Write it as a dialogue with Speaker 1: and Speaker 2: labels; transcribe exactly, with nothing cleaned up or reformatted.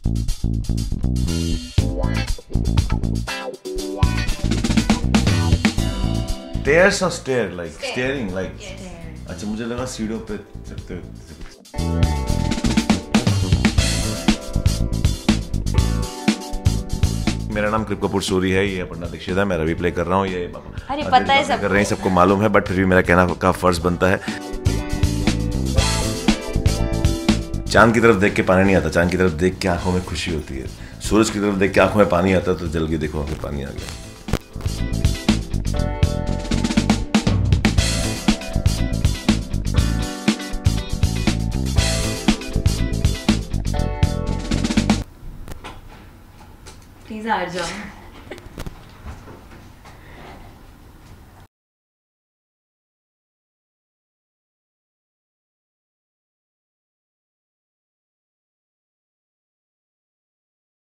Speaker 1: Stairs or stair? Like stair. Staring like. Yes. अच्छा मुझे लगा सीढ़ियों पे चढ़ते हुए। मेरा नाम कृप कपूर सूरी है, ये अपर्णा दीक्षित है, मैं रवि प्ले कर रहा हूँ। ये
Speaker 2: अरे पता है सब
Speaker 1: कर रहे हैं, सबको मालूम है, बट फिर भी मेरा कहना का फर्ज बनता है। चांद की तरफ देख के पानी नहीं आता, चांद की तरफ देख के आंखों में खुशी होती है। सूरज की तरफ देख के आंखों में पानी आता है, तो जल के देखो आंखों में पानी आ गया।
Speaker 2: प्लीज आ जाओ।